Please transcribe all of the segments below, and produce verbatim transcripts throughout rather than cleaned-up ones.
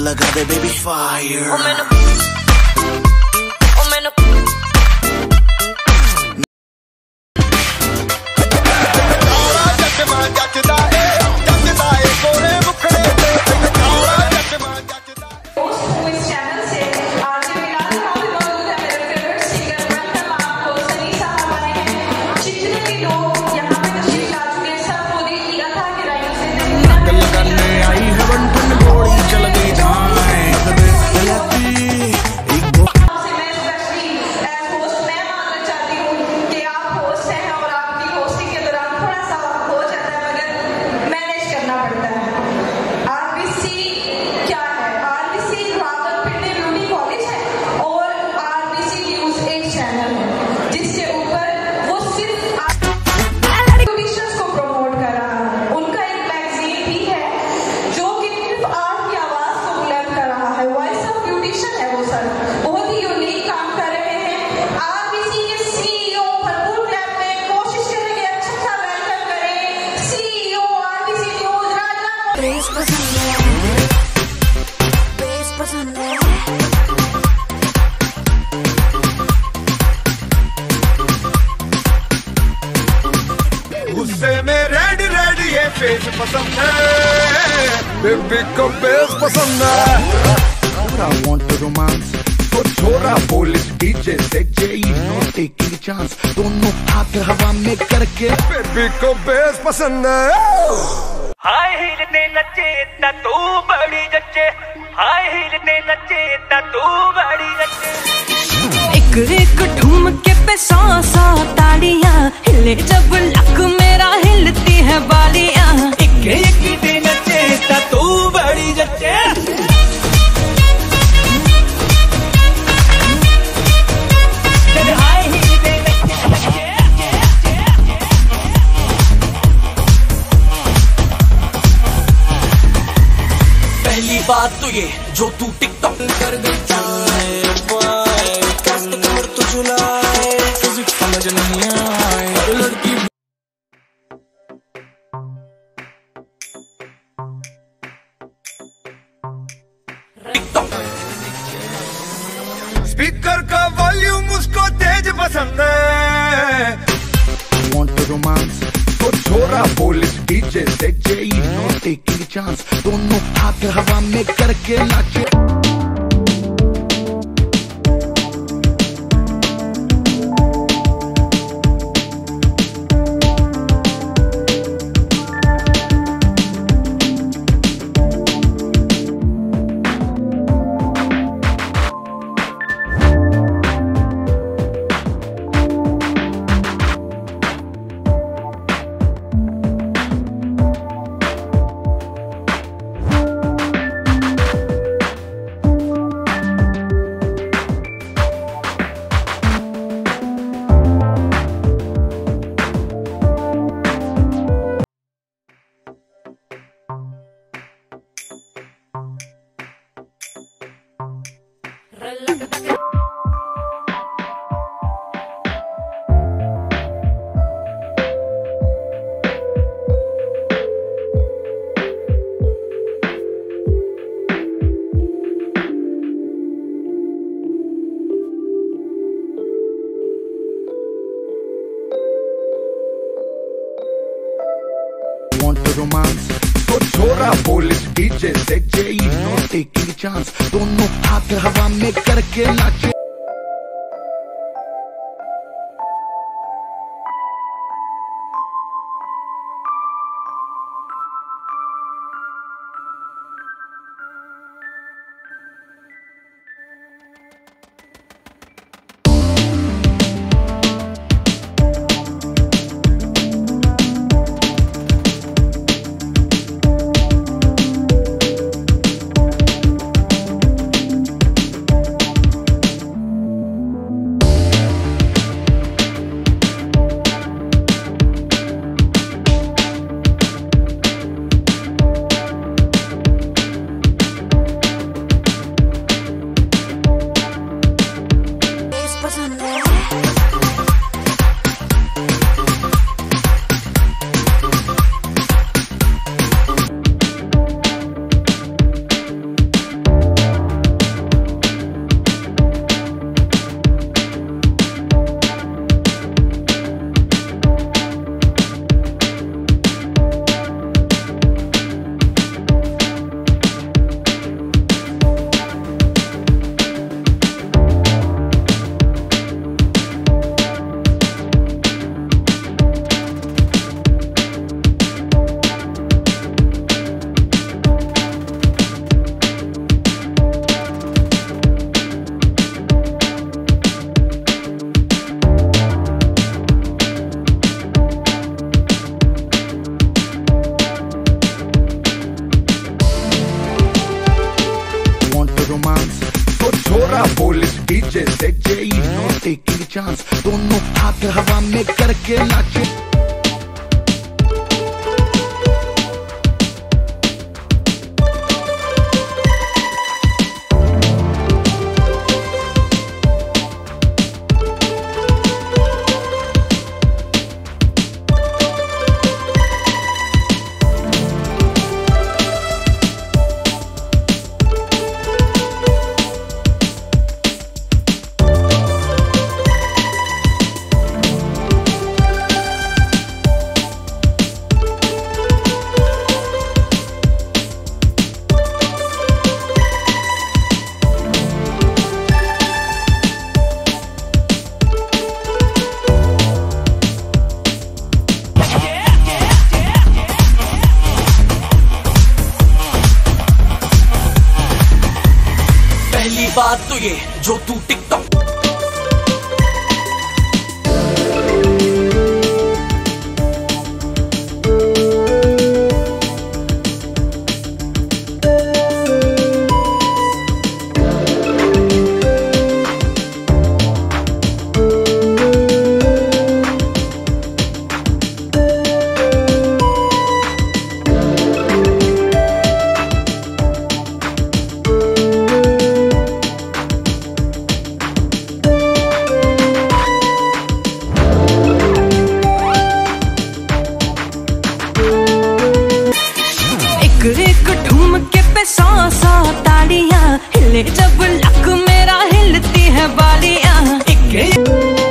लगा दे baby fire. ओ मैनू ओ मैनू पसंद है, बेबी को बेस पसंद है। I want to romance, तो छोरा पुलिस डीजे से जेई नो टेकिंग चांस, दोनों हाथ हवा में करके बेबी को बेस पसंद है। हाय हील ने नचे ता तू बड़ी जच्चे, हाय हील ने नचे ता तू बड़ी जच्चे। एक एक ठुमके पे सौ सौ तालियां, हिले जब लक मेरा हिलती है बालियां। एक एक दे नचे ता तू बड़ी जच्चे। हाय हील ने नचे पहली बात तो ये जो तू टिकटॉक कर देता है, तो चुलाए फिजिक्स समझ नहीं आए लड़की। स्पीकर का वॉल्यूम उसको तेज पसंद है। Want to romance, तो छोरा पुलिस डीजे से जेई नो टेकिंग चांस, दोनों हाथ हवा में करके नाचे। रोमांस, तो छोरा पुलिस डीजे से जेई नो टेकिंग चांस, दोनों हाथ हवा में करके नाचे। चांस, दोनों हाथ हवा में करके नाचे। बात तो ये जो तू टिकटॉक जब लक मेरा हिलती है बालियां एक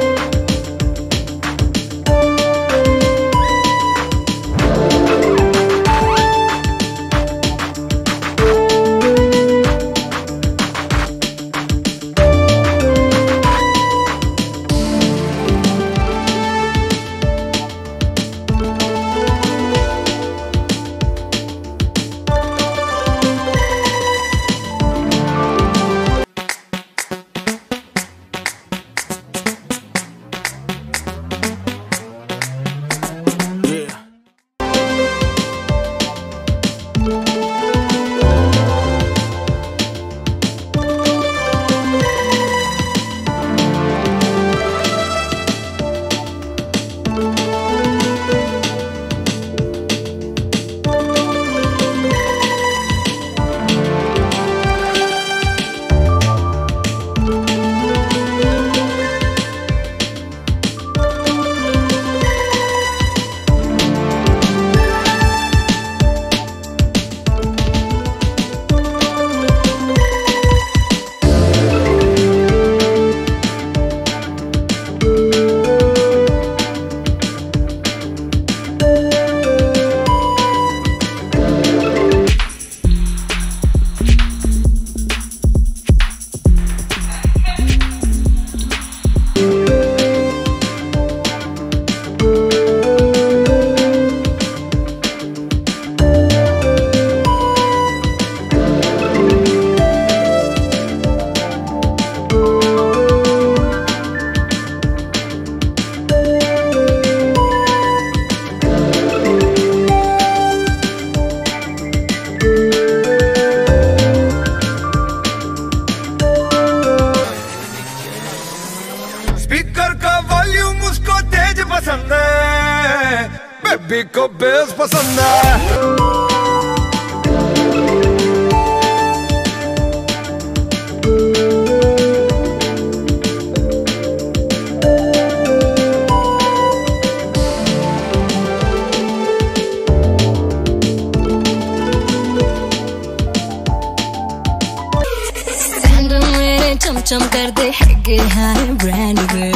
पसंद है, बेबी को बेस पसंद है। चम चम कर दे है हाय ब्रांड